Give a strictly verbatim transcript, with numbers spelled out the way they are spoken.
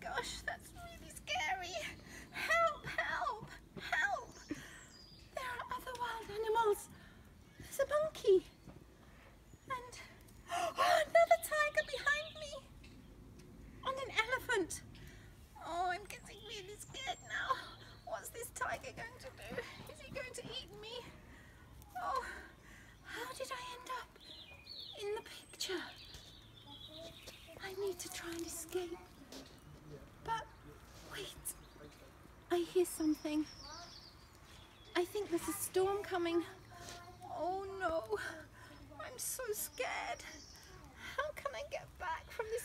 gosh, that's really scary. Help, help, help. There are other wild animals. There's a monkey. And oh, another tiger behind me. And an elephant. Oh, I'm getting really scared now. What's this tiger going to do? Is he going to eat me? Oh, how did I end up in the picture? I need to try and escape. But wait, I hear something. I think there's a storm coming. Oh no, I'm so scared. How can I get back from this